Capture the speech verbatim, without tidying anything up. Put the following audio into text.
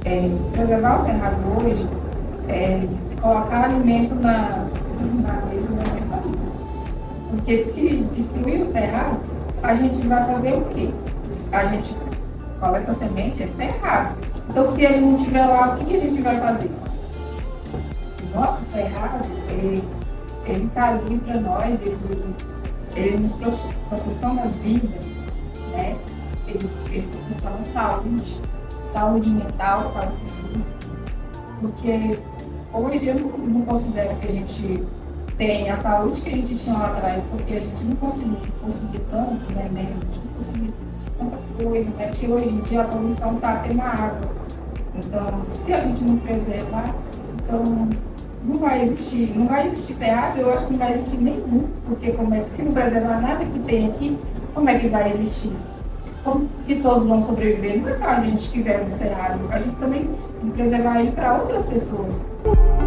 É, preservar o cerrado hoje é colocar alimento na, na mesa da minha família. Porque se destruir o cerrado, a gente vai fazer o quê? A gente coleta semente, é cerrado. Então, se ele não estiver lá, o que, que a gente vai fazer? O nosso cerrado, ele está ali para nós, ele, ele nos proporciona vida, né? Ele, ele proporciona saúde, saúde mental, saúde física. Porque hoje eu não, não considero que a gente tem a saúde que a gente tinha lá atrás, porque a gente não conseguiu consumir tanto remédio, a gente não conseguiu tanta coisa, né? Porque hoje em dia a poluição está até na água. Então, se a gente não preservar, então não vai existir, não vai existir cerrado, eu acho que não vai existir nenhum, porque como é que se não preservar nada que tem aqui, como é que vai existir? Como que todos vão sobreviver? Não é só a gente que vive do cerrado, a gente também tem que preservar ele para outras pessoas.